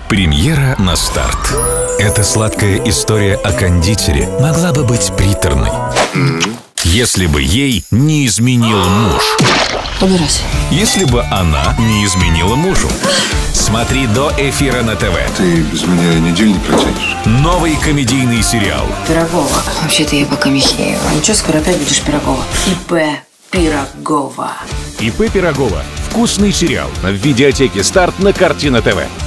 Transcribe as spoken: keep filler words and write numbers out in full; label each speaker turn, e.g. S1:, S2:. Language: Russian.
S1: Премьера на старт. Эта сладкая история о кондитере могла бы быть приторной, если бы ей не изменил муж.
S2: Убирайся.
S1: Если бы она не изменила мужу. Смотри до эфира на ТВ.
S3: Ты без меня неделю не протянешь.
S1: Новый комедийный сериал.
S2: Пирогова. Вообще-то я пока Михеева. Ну что, скоро опять будешь Пирогова? ИП Пирогова.
S4: ИП Пирогова. Вкусный сериал в видеотеке «Старт» на Картина ТВ.